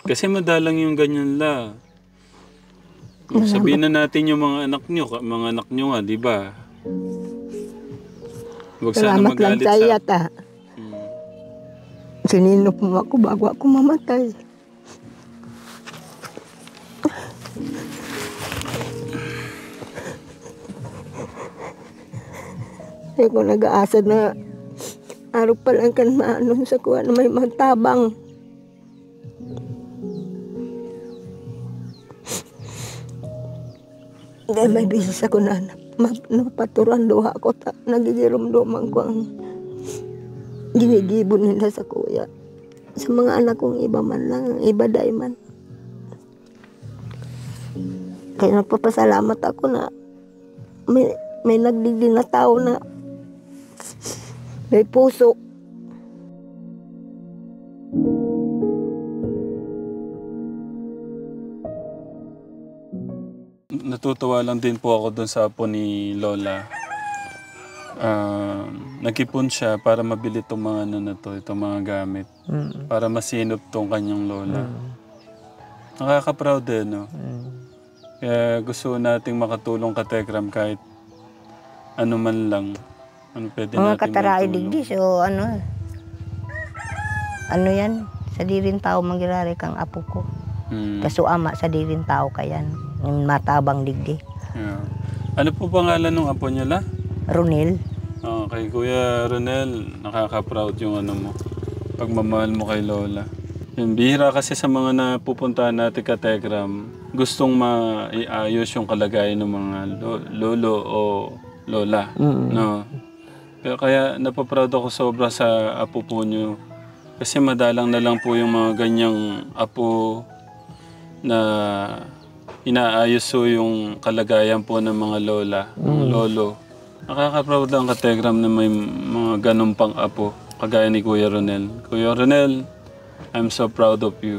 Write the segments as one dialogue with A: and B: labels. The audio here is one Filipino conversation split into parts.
A: Kasi madalang yung ganyan la. Sabihin na natin yung mga anak nyo nga, di ba? Huwag sana
B: Salamat lang
A: magalit
B: sa
A: sa...
B: iya ta. Sininop mo ako bago ako mamatay. Hindi ko nag-aasa na araw pa lang kan maanon sa kuha na may magtabang. Dahil may bisis ako na napaturan doha ako ta. Nagigirom-doman ko ang ginigibon nila sa kuya. Sa mga anak kong iba man lang, iba day man. Kaya nagpapasalamat ako na may nagdigdi na tao na may puso.
A: Natutuwa lang din po ako dun sa apo ni Lola. Nag-ipon siya para mabili itong mga itong mga gamit. Para masinop tong kanyang lola. Nakaka-proud din, no? Kaya gusto nating makatulong ka Tekram kahit ano man lang. Ano pwede
B: Mga
A: nating
B: kataray
A: maitulong.
B: digdi, so ano yan, sa dirin tao manggirari kang apo ko. Kaso ama sa dirin tao kayan, yung matabang digdi.
A: Yeah. Ano po pangalan ng apo niya la?
B: Ronil.
A: Kay Kuya Ronel, nakaka-proud yung mo, pagmamahal mo kay Lola. Yung bihira kasi sa mga napupuntahan natin ka Tekram, gustong maiayos yung kalagayan ng mga lolo o lola. No? Pero kaya napaproud ako sobra sa apo po nyo. Kasi madalang na lang po yung mga ganyang apo na inaayos po yung kalagayan po ng mga lola, mga lolo. Nakaka-proud lang ka Tekram na may mga ganun pang apo, kagaya ni Kuya Ronel. Kuya Ronel, I'm so proud of you.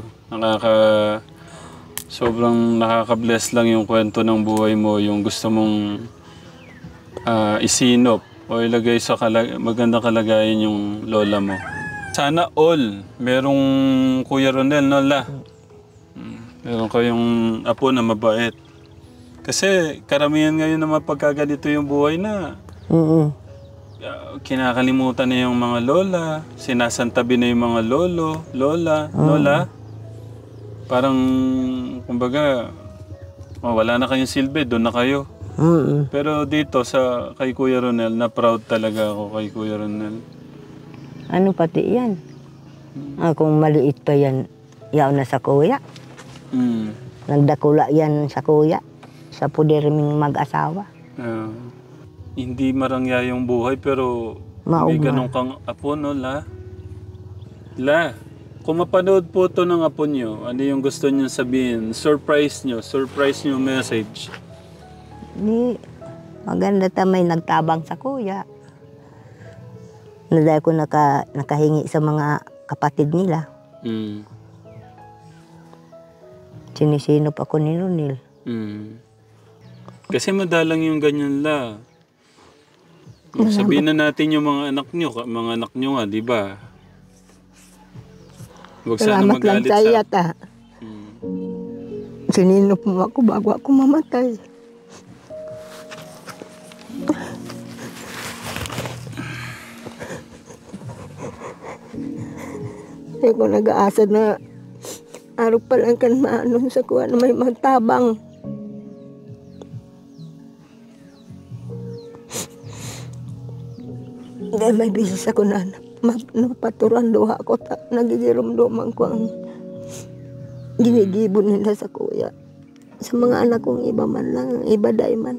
A: Sobrang nakaka-bless lang yung kwento ng buhay mo, yung gusto mong isinop o ilagay sa magandang kalagayan yung lola mo. Sana all, merong Kuya Ronel, no la? Meron kayong apo na mabait. Kasi karamihan ngayon na mapagkaganito yung buhay na kinakalimutan na yung mga lola, sinasantabi na yung mga lolo, lola, lola. Parang, kumbaga, wala na kayong silbi, doon na kayo. Pero dito kay Kuya Ronel, na proud talaga ako kay Kuya Ronel.
B: Ano pati yan? Kung maliit pa yan, yaw na sa kuya. Nagdakula yan sa kuya. Sa puder ming mag-asawa.
A: Hindi marangya yung buhay pero may ganun kang apo, no, la? La, kung mapanood po to ng apo nyo, ano yung gusto nyo sabihin? Surprise nyo message.
B: Maganda may nagtabang sa kuya. Dahil ko nakahingi sa mga kapatid nila. Sinisinop ako ni Ronil.
A: Kasi madalang yung ganyan la. Sabihin na natin yung mga anak nyo nga, di ba? Huwag sana
B: Salamat lang
A: magalit
B: sa iya ta. Sininop mo ako bago ako mamatay. Hindi ko nag-aasa na araw pa lang kan maanon sa kuha na may magtabang. Dahil may bisis ako na napaturan doha ako ta. Nagigirom-doman ko ang ginigibon nila sa kuya. Sa mga anak kong iba man lang, iba day man.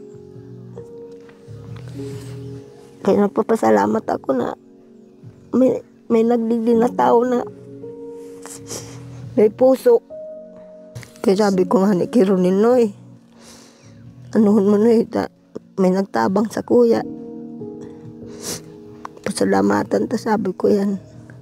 B: Kaya nagpapasalamat ako na may nagdigdi na tao na may puso. Kaya sabi ko nga ni Ronil, Noy, anuhon mo Noy, may nagtabang sa kuya. Pasalamatan ta, sabi ko yan.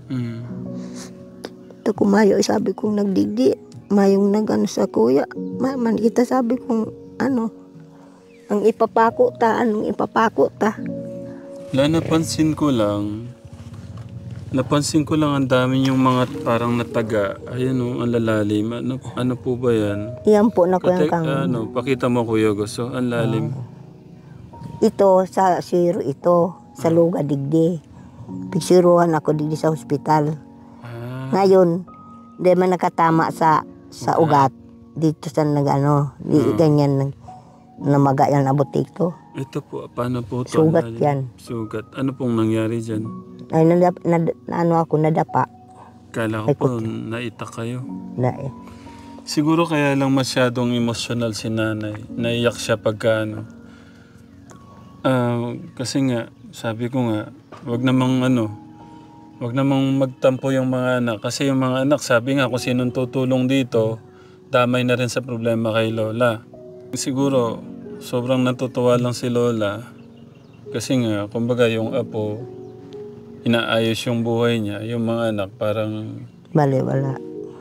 B: Ta kumayo, sabi kong nagdigdi. Mayong nagano sa kuya. Man kita sabi kong ano, ang ipapako ta, anong ipapako ta.
A: La, napansin ko lang, Napansin ko lang ang dami yung mga parang nataga. Ayan o, ang lalalim. Ano po ba yan?
B: Iyan po na ko yung kang...
A: Pakita mo Kuya Gusto. Ang lalim.
B: Ito, sa siro ito. Sa luga digdi. Pigsiruhan ako digdi sa ospital. Ngayon, di man nakatama sa ugat. Dito sa nag-ano. Ganyan namaga yan na butik to.
A: Ito po, paano po ito?
B: Sugat yan.
A: Sugat. Ano pong nangyari dyan?
B: Ay, nadapa.
A: Kala ko po, naitak kayo.
B: Na,
A: Siguro kaya lang masyadong emotional si nanay. Naiyak siya pagka ano. Kasi nga, sabi ko nga, wag namang magtampo yung mga anak. Kasi yung mga anak, sabi nga kung sinong tutulong dito, damay na rin sa problema kay Lola. Siguro, sobrang natutuwa lang si Lola. Kasi nga, kumbaga yung apo, inaayos yung buhay niya. Yung mga anak, parang...
B: Wala.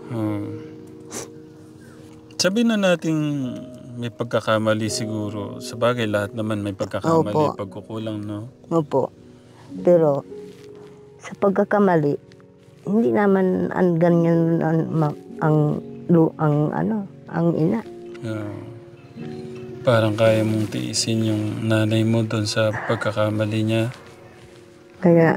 A: Sabi na natin may pagkakamali siguro. Sa bagay, lahat naman may pagkakamali, pagkukulang, no?
B: Opo. Pero, sa pagkakamali, hindi naman ang ganyan ang ina.
A: Parang kaya mong tiisin yung nanay mo doon sa pagkakamali niya.
B: Kaya,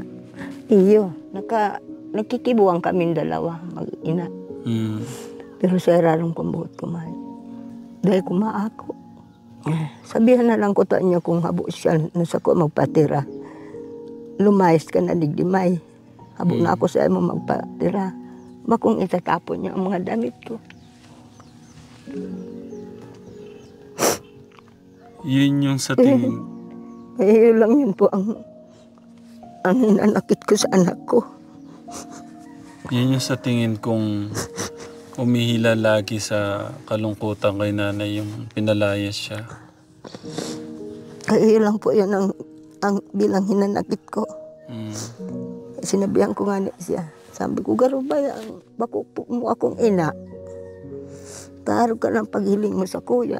B: nakikibuang kami dalawa, mag-ina. Pero sa rarong kumbuhot kumain. Dahil kumaako. Sabihan na lang ko ta niya kung habo siya nasa ko magpatira. Lumayas ka na digdimay. Habo na ako sa mo magpatira. Bakong itatapon niya ang mga damit ko.
A: Yun yung sa tingin.
B: Yun lang yun po ang hinanakit ko sa anak ko.
A: Yun yung sa tingin kong umihila lagi sa kalungkutan kay nanay yung pinalayas siya.
B: Kaya lang po yan ang bilang hinanakit ko. Sinabihan ko nga siya. Sabi ko, garo ba yan? Bako mo akong ina. Taro ka ng paghiling mo sa kuya.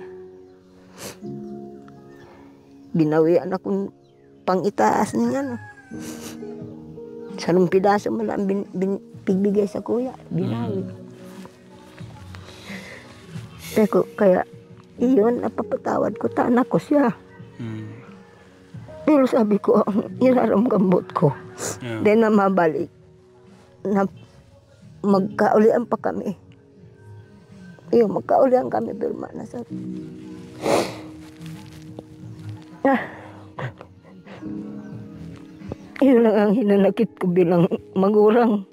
B: Binawian akong pang-itaas niya. No? Sarong pidaso mo lang pigbigay sa kuya. Binawi. Kaya iyon, napapatawad ko. Tanak ko siya. Pero sabi ko, ang iraramgambot ko. Dahil na mabalik. Na magkaulian pa kami. Iyon, magkaulian kami. Pero manasat. Iyon lang ang hinanakit ko bilang magurang.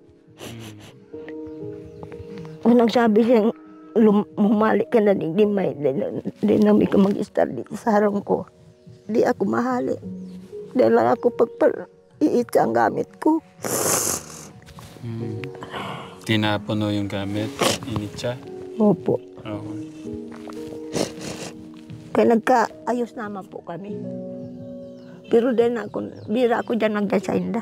B: Unang sabi siyang, lumalik ka na digdimay. Di namin ka mag-start dito sa harang ko. Di ako mahali. Dahil lang ako pagpaliit ka ang gamit ko.
A: Tinapon o yung gamit? Init siya?
B: Opo.
A: Okay.
B: Kaya nagkaayos naman po kami. Pero din bira ako dyan nagdasainda.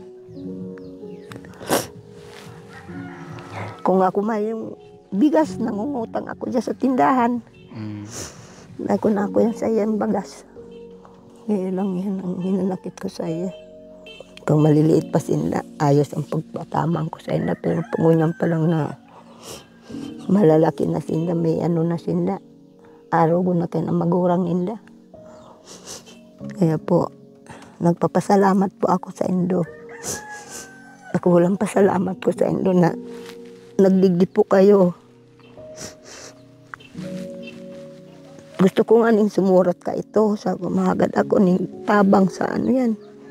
B: Kung ako may yung bigas, nangungutang ako dyan sa tindahan. Ako yan sa iyang bagas. Ngayon lang yan ang hinanakit ko sa iya. Kung maliliit pa sinda, ayos ang pagpatamang ko sa inda. Pero pangunyan pa lang na malalaki na sinda, may ano na sinda. Araw ko na kayo na magurang inda. Kaya po, nagpapasalamat po ako sa Indo. Ako walang pasalamat ko sa Indo na nagdigdi po kayo. Gusto ko nga ning sumurat ka ito. Sabi ko, mahagad ako ning tabang sa ano yan.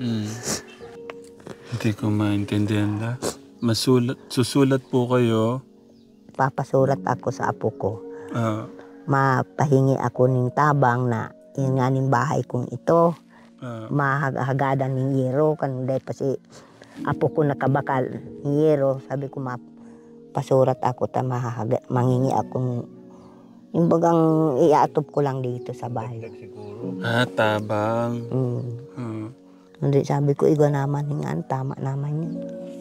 A: Hindi ko maintindihan na. Susulat po kayo.
B: Papasurat ako sa apo ko. Mapahingi ako ning tabang na yung nga ning bahay kong ito. Mahagadan ning yero. Kanunday pa si apo ko nakabakal ng yero. Sabi ko, pasurat ako ta mangingi akong yung bagang iatop ko lang dito sa bahay.
A: Tabang.
B: Hindi, sabi ko, igo naman hingaan, tama naman yun.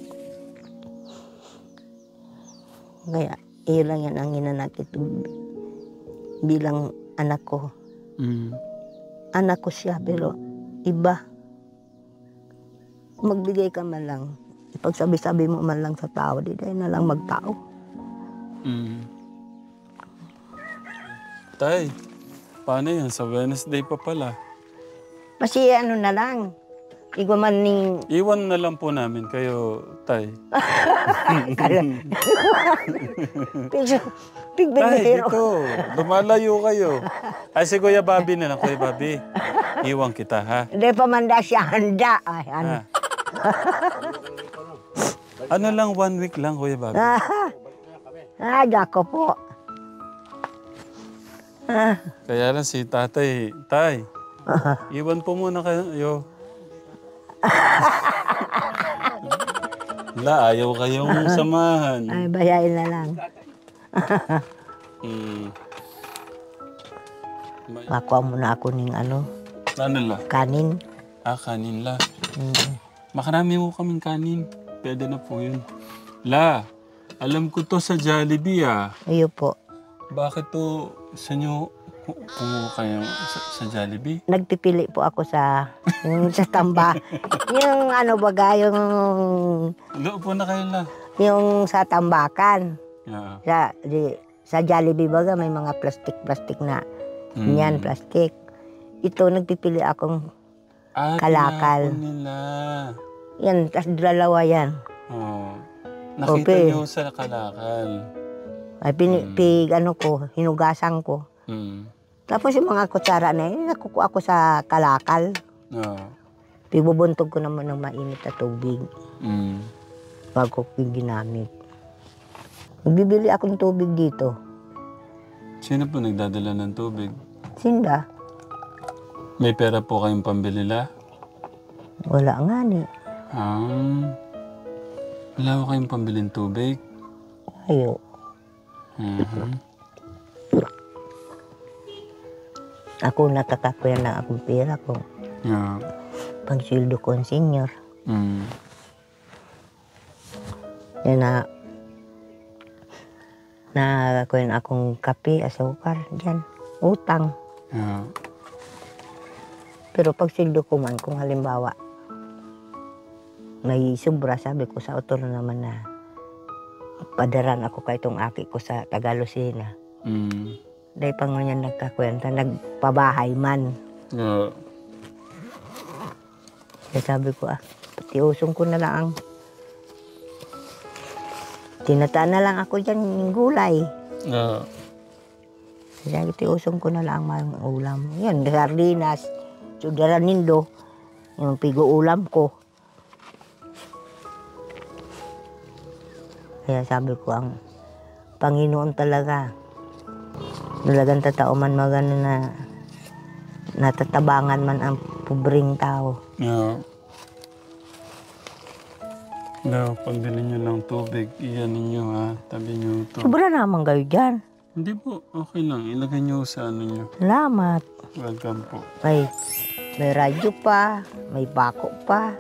B: Kaya, iyon lang yan ang hinanakit bilang anak ko. Anak ko siya, pero iba. Magbigay ka man lang. Pagsabi-sabi mo man lang sa tao, di dahil na lang magtao.
A: Tay, paano yan? Sa Wednesday pa pala.
B: Kasi ano na lang, igo man ning...
A: Iwan na lang po namin kayo, Tay. Tay,
B: Pigbibiro.
A: dito. Lumalayo kayo. Ay, si Kuya Bobby na lang. Kuya Bobby, iwan kita, ha?
B: Hindi pa man da siya handa. Ay, ano.
A: Ano lang, 1 week lang, Kuya Bobby.
B: Dako po.
A: Kaya lang si tatay, Tay, iwan po muna kayo. La, ayaw kayong samahan.
B: Ay, bayain na lang. Makuha muna ako ng ano,
A: Ano la?
B: kanin.
A: Kanin la. Makarami mo kaming kanin. Pwede na po yun. La, alam ko to sa Jollibee
B: Iyo po.
A: Bakit to sa inyo kumuha kayo sa Jollibee?
B: Nagpipili po ako sa sa tamba. Yung ano baga, yung
A: Loob po na kayo la.
B: yung sa tambakan.
A: Yeah.
B: Sa Jollibee baga may mga plastic na yan, plastic. Ito nagpipili akong kalakal.
A: Tinapon nila.
B: Yan, tas dalawa yan.
A: Oh. Nakita
B: Okay.
A: niyo sa kalakal.
B: Ay, ano ko, hinugasan ko. Tapos yung mga kutsara na yun, nakukuha ko sa kalakal. Pibubuntog ko naman ng mainit na tubig. Bago ko ginamit. Bibili akong tubig dito.
A: Sino po nagdadala ng tubig?
B: Sinda?
A: May pera po kayong pambili la?
B: Wala nga ni.
A: Wala ko kayong pambilin tubig?
B: Ayo. Ako nakakakuya na akong pera ko.
A: Yeah.
B: Pag sildo ko ang senior. Yan na kuya na akong kape, asukar, dyan. Utang.
A: Yeah.
B: Pero pag sildo ko man, kung halimbawa, may sobra, sabi ko sa autor naman na padaran ako kay itong aki ko sa Tagalusina. Dahil pang nga nagkakwenta, nagpabahay man.
A: Yeah.
B: Kaya sabi ko, patiusong ko na lang. Tinataan na lang ako dyan yung gulay.
A: Yeah.
B: Kaya tiusong ko na lang ang ulam. Yan, sardinas, sudara-nindo, yung pigo-ulam ko. Kaya sabi ko, ang Panginoon talagang tatao man magano na natatabangan man ang pobreng tao.
A: Yeah. No, pagdali nyo ng tubig, iyan ninyo ha. Tabi nyo ito.
B: Sobra naman kayo dyan.
A: Hindi po, okay lang. Ilagay nyo sa ano nyo.
B: Salamat.
A: Welcome po.
B: May radyo pa, may bako pa.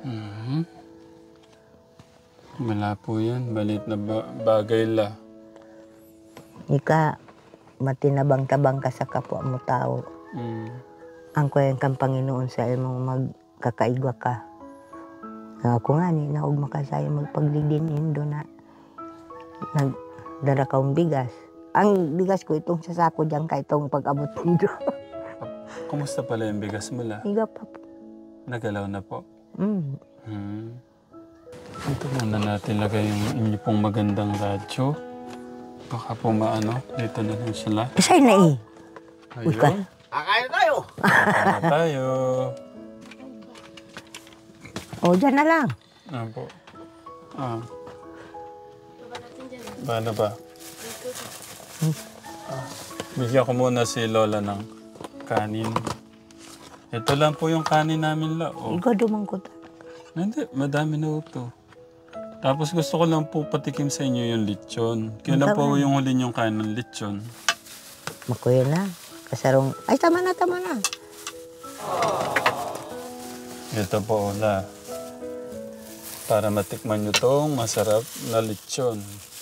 A: Wala po yan. Balit na bagay la.
B: Ika, matinabang-tabang ka sa kapwa mo tao. Ang kuya kang Panginoon sa imong magkakaigwa ka. Ako nga ni, naugma ka sa'yo magpagliginin doon na nagdara kaong bigas. Ang bigas ko itong sasako dyan ka itong pag-abot nito.
A: Kumusta pala yung bigas mo la?
B: Higa pa po.
A: Nagalaw na po? Ito muna natin lagay yung inyo pong magandang radyo. Baka po maano, dito na lang sila.
B: Kasay na eh.
A: Ayun.
C: Kakain tayo!
A: Kakain na tayo.
B: O, dyan na lang.
A: Po. Paano ba? Bigyan ko muna si Lola ng kanin. Ito lang po yung kanin namin la.
B: Ikaw dumang ko ta.
A: Hindi, madami na ito. Tapos gusto ko lang po patikim sa inyo yung lechon. Kailan po yung huli yung kanin lechon?
B: Makuya na. Kasarong, ay tama na.
A: Ito po, Ola. Para matikman nyo tong masarap na lechon.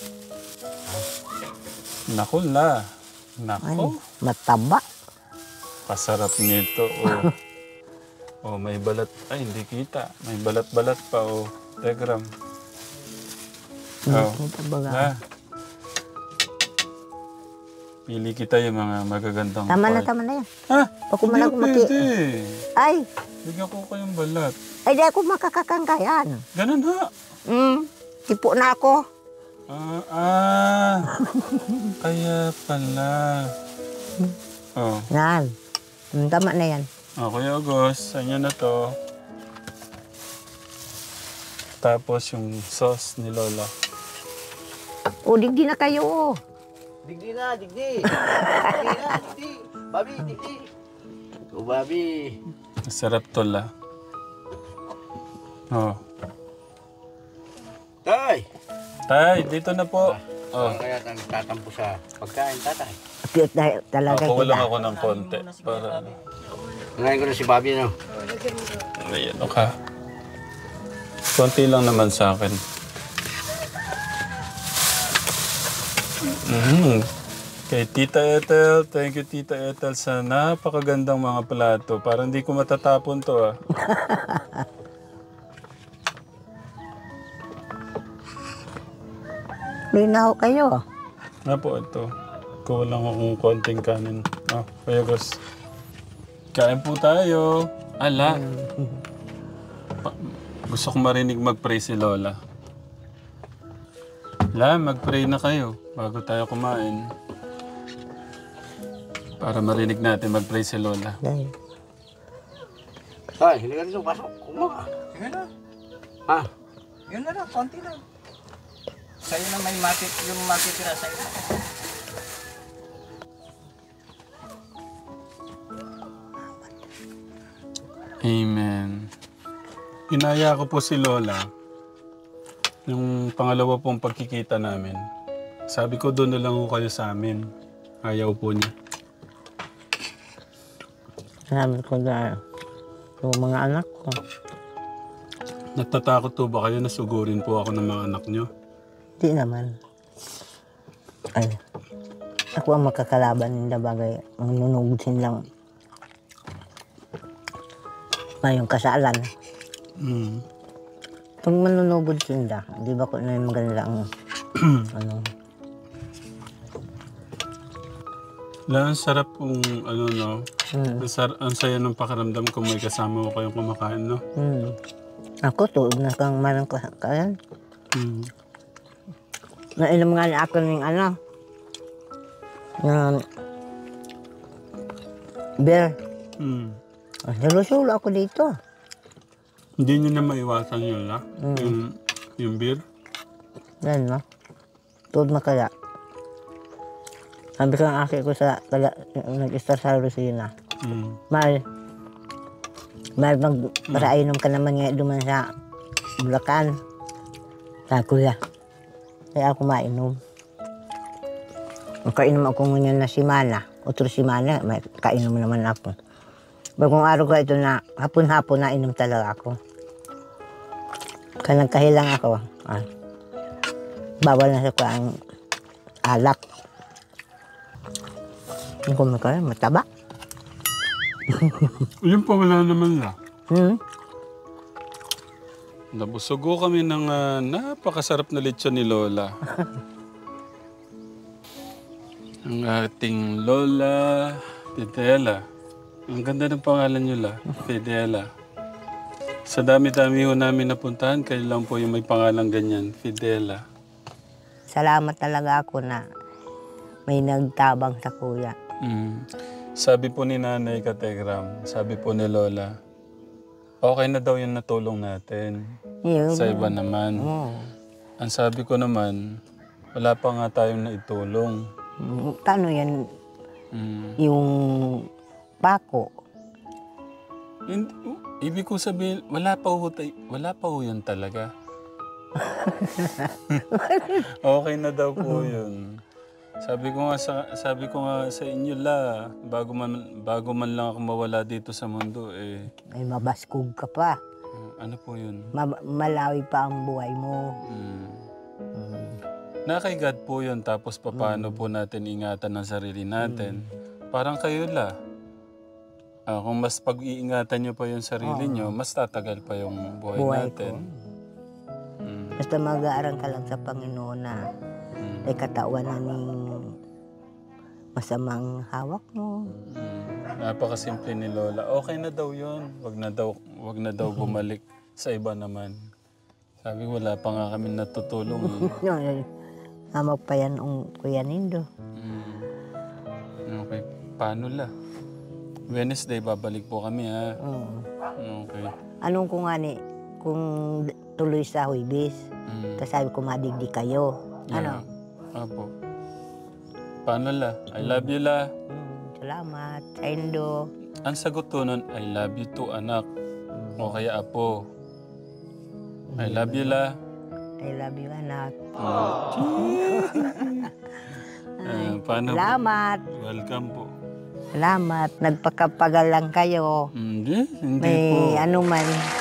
A: Naku, La. Naku.
B: Mataba.
A: Pasarap nito, oh. Oh, may balat. Ay, hindi kita. May balat-balat pa, oh. Tegram. Oh. Ah. Pili kita yung mga magagandang
B: Tama na,
A: part.
B: tama na yan.
A: Ha?
B: Ako man ako
A: Hindi
B: maki...
A: pwede.
B: Ay,
A: Bigyan ko kayong balat.
B: ay di ako makakakangkayan.
A: Ganun ha.
B: Tipo na ako.
A: Kaya pala. Oh.
B: Yan. Tama na yan.
A: Kuya August, sa inyo na to. Tapos yung sauce ni Lola.
B: O, digdi na kayo. Oh.
C: Digdi na, digdi. Digdi na, digdi. Babi, digdi. O, babi.
A: Masarap to la. Oh.
C: Tay!
A: Tay, dito na po. Oh.
C: Kaya nagtatampo sa pagkain, tatay.
B: Cute na talaga
A: Pakuha lang
B: kita.
A: ako ng konti. Para ano.
C: Ngayon ko na si Bobby, no?
A: Ayan, okay. Konti lang naman sa akin. Kay Tita Ethel, thank you Tita Ethel sa napakagandang mga plato. Parang hindi ko matatapon to ah.
B: Linaw kayo.
A: Nga po ito. Kuha lang akong konting kanin. Kuya Gus. Kain po tayo. Ala. Gusto ko marinig mag-pray si Lola. La, mag-pray na kayo bago tayo kumain. Para marinig natin mag-pray si Lola.
B: Dahil.
C: Tay, hindi ka dito, pasok. Kumaka.
D: Sige na.
C: Ha?
D: Yun na lang, konti lang. Sa'yo na may yung matitira sa'yo.
A: Amen. Inaya ko po si Lola. Yung pangalawa pong pagkikita namin. Sabi ko doon na lang ho kayo sa amin. Ayaw po niya.
B: Sabi ko na yung mga anak ko.
A: Natatakot po ba kayo na sugurin po ako ng mga anak niyo?
B: Di naman. Ay, ako ang makakalaban nila bagay. Ang nunugsin lang. Ngayong kasalan. Pag manunugod sila, di ba ko na yung maganda ang ano.
A: Ang sarap kung ano no. Ang saya ng pakiramdam kung may kasama ko kayong kumakain no.
B: Ako tuod na kang marang kayan. Nainom nga na ako ng ano. Beer. Nalusulo ako dito.
A: Hindi niyo na maiwasan yun la? Yung beer?
B: Yan no. Tuod na kaya. Sabi ko ang aki ko sa nag-star sa Lucina. Mahal magparainom ka naman nga duman sa Bulacan. Sabi ko ya. Kaya ako mainom. Kainom ako ngayon na simana. Otro simana, may kainom naman ako. Bagong araw ko ito na hapon-hapon na inom talaga ako. Kaya nagkahilang ako. Bawal na sa ko ang alak. Yung kumakain, mataba.
A: Yun pa wala naman la. Nabusugo kami ng napakasarap na lechon ni Lola. Ang ating Lola Fidela. Ang ganda ng pangalan niyo la, Fidela. Sa dami-dami ho namin napuntahan, kayo lang po yung may pangalan ganyan, Fidela.
B: Salamat talaga ako na may nagtabang sa kuya.
A: Sabi po ni Nanay Kategram, sabi po ni Lola, okay na daw yung natulong natin. Sa iba naman. Ang sabi ko naman, wala pa nga tayong naitulong.
B: Paano yan? Yung pako.
A: Ibig ko sabihin, wala pa ho yun talaga. Okay na daw po yun. Sabi ko nga sa inyo la, bago man lang ako mawala dito sa mundo
B: Ay mabaskog ka pa.
A: Ano po yun?
B: Malawi pa ang buhay mo.
A: Na kay God po yun, tapos paano po natin ingatan ang sarili natin. Parang kayo la. Kung mas pag-iingatan nyo pa yung sarili nyo, mas tatagal pa yung buhay natin.
B: Basta mag-aaral ka lang sa Panginoon na ay katawan na ning masamang hawak mo.
A: Napakasimple ni Lola. Okay na daw yun. Wag na daw bumalik sa iba naman. Sabi wala pa nga kami natutulong.
B: Yun, amag pa yan ang Kuya Nindo.
A: Okay. Paano la? Wednesday, babalik po kami ha. Okay.
B: Anong kung ani, kung tuloy sa Huwebes, tapos sabi ko madigdi kayo. Ano?
A: Apo. Paano la? I love you la.
B: Salamat, Nindo.
A: Ang sagot to nun, I love you too anak. O kaya apo. I love you la.
B: I love you, anak.
A: Paano po?
B: Salamat.
A: Welcome po.
B: Salamat. Nagpakapagal lang kayo.
A: Hindi po.
B: May ano man.